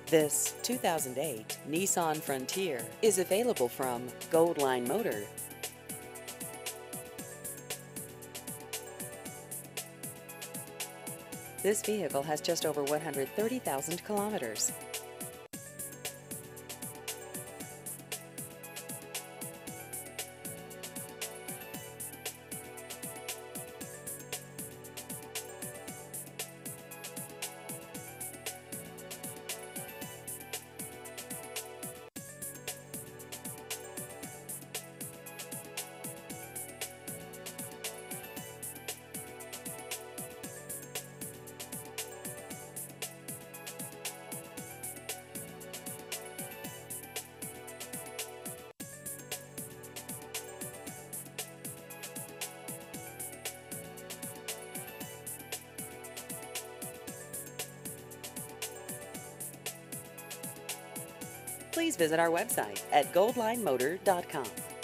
This 2008 Nissan Frontier is available from Goldline Motor. This vehicle has just over 130,000 kilometers. Please visit our website at goldlinemotor.com.